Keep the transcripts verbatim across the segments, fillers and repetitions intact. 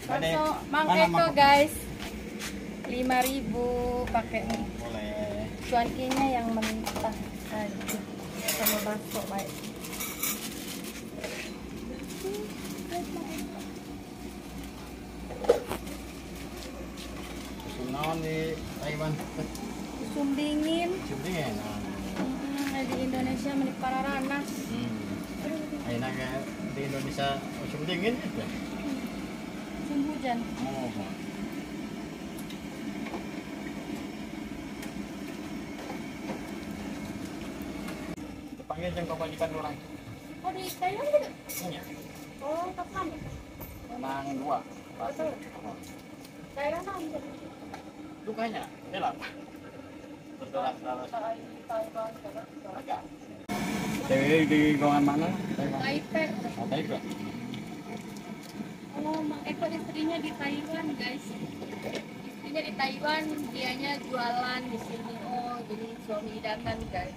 Bakso Mang Eko guys, lima ribu pakai nih. Boleh. Cuankinya yang mentah aja sama bakso baik. Naon di Taiwan? Musim dingin. Musim dingin. Hmm, di Indonesia menik pararana. Hmm. Ayeuna di Indonesia musim dingin itu. Musim hujan. Oh. Panggil jengkok majikan orang. Oh di Thailand juga? Iya. Oh kapan? Menang dua. Betul. Thailand aja. Dukanya, belak. Berdoa selalu. Dewi di golongan mana? Taipei. Oh, Taipei. Oh, Mang Eko istrinya di Taiwan, guys. Istrinya di Taiwan, dianya jualan di sini. Oh, jadi suami idaman, guys.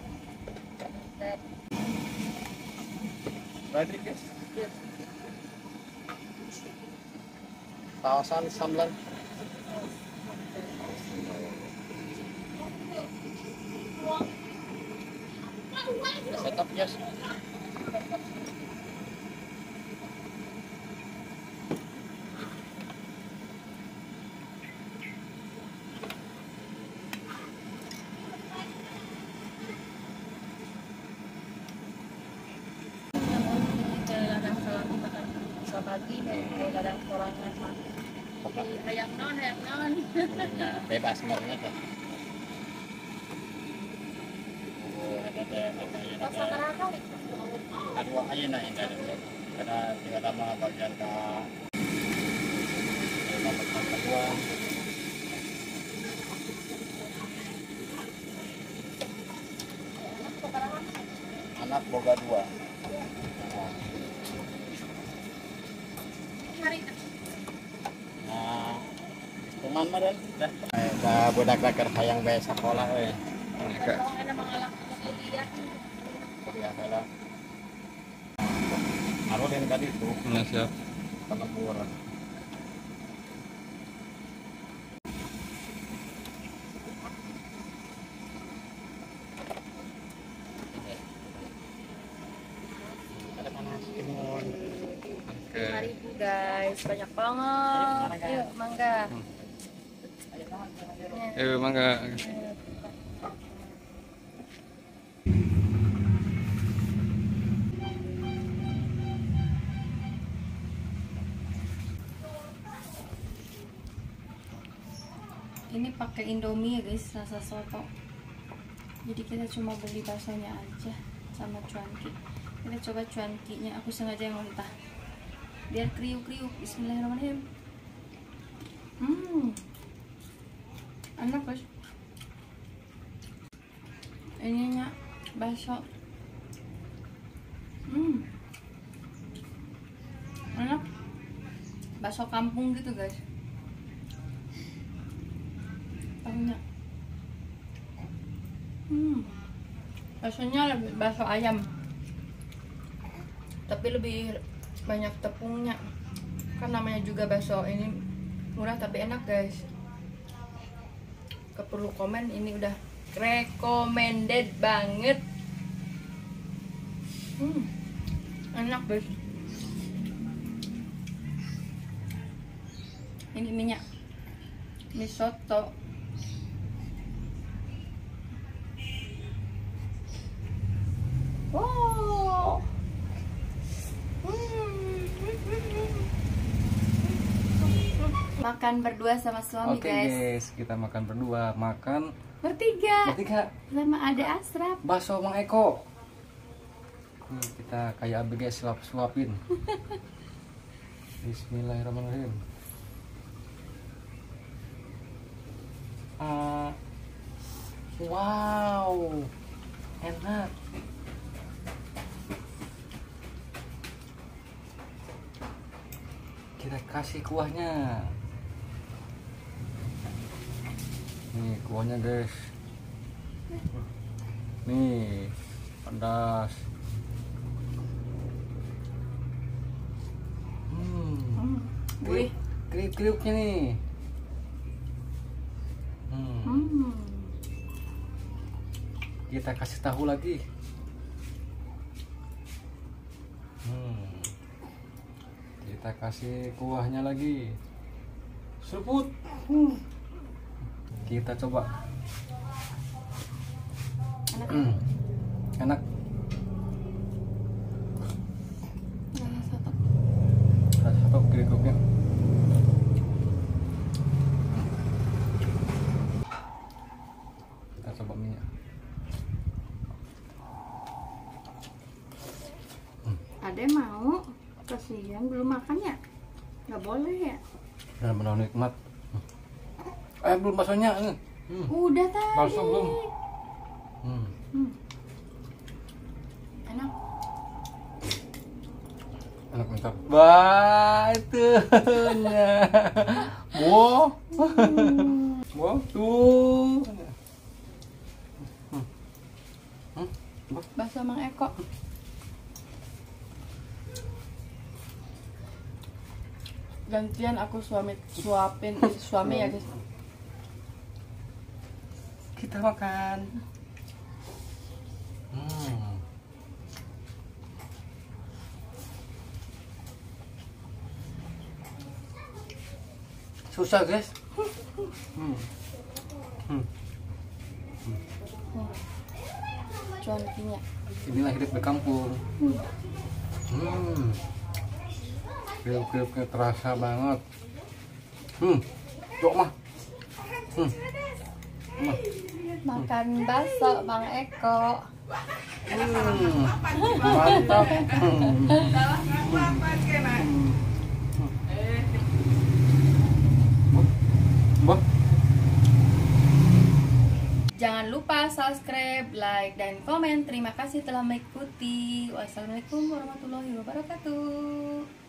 Berarti guys. Yes. Kawasan Samlan. Setup yes. Pagi dari ladang sorangan mah. Hayang non, hayang non. Bebas sebenarnya tuh. Oh, ada ada ada. Aduh, ayeuna indah deh. Karena tinggal lama bagian ke nomor kedua. Anak boga dua. Nah, teman mah dan dah. Dah budak raker hayang bae sekolah we. Ada ada mengalak kuliah. Kuliah heula. Aro den ka ditu. Nah, siap. Penempur. Ada panas timun. lima ribu guys, banyak banget. Yuk, mangga. Eh, mangga. Ini pakai Indomie ya guys, rasa soto. Jadi kita cuma beli baksonya aja sama cuanki. Kita coba cuankinya, aku sengaja yang mentah biar kriuk-kriuk. Bismillahirrahmanirrahim. Hmm, enak guys. Ininya bakso. Hmm, enak. Bakso kampung gitu guys. Tahunya. Hmm, baksonya lebih bakso ayam, tapi lebih banyak tepungnya. Kan namanya juga bakso, ini murah tapi enak guys. Keperlu komen, ini udah recommended banget. Hmm, enak guys. Ini minyak mie soto. Wow. Makan berdua sama suami. Oke guys. guys, kita makan berdua, makan Bertiga. bertiga Sama ada Asraf. bakso Mang Eko. Nih, kita kayak abg suap-suapin. Bismillahirrahmanirrahim. Ah, wow, enak. Kita kasih kuahnya. Nih kuahnya guys. Nih pedas. Hmm. Hmm. Wih, Krik kriuk-kriuknya nih. Hmm. Hmm. Kita kasih tahu lagi. Hmm. Kita kasih kuahnya lagi. Seruput. Hmm. Kita coba. Enak. Hmm. Enak. Rasa soto. Rasa soto kriuk-kriuknya. Kita coba mie. Ade mau? Kasihan belum makan ya? Nggak boleh ya? Benar-benar nikmat. Eh belum baksonya. Hmm. Udah tadi. Bakso belum. Hmm. Hmm. Enak. Enak mantap. Wah itu. Wow. Wow tuh. Hmm. Hmm. Bakso Mang Eko. Gantian aku suami suapin suami ya guys. Kita makan. Hmm. Susah guys. Hmm. Hmm. Cuankinya. Inilah hidup di kampung. Hmm. Kriuk-kriuknya terasa banget. Hmm. Cok mah. Hmm. Mah. Makan bakso Bang Eko. Hmm. Mantap. Hmm. Bah. Jangan lupa subscribe, like, dan komen. Terima kasih telah mengikuti. Wassalamualaikum warahmatullahi wabarakatuh.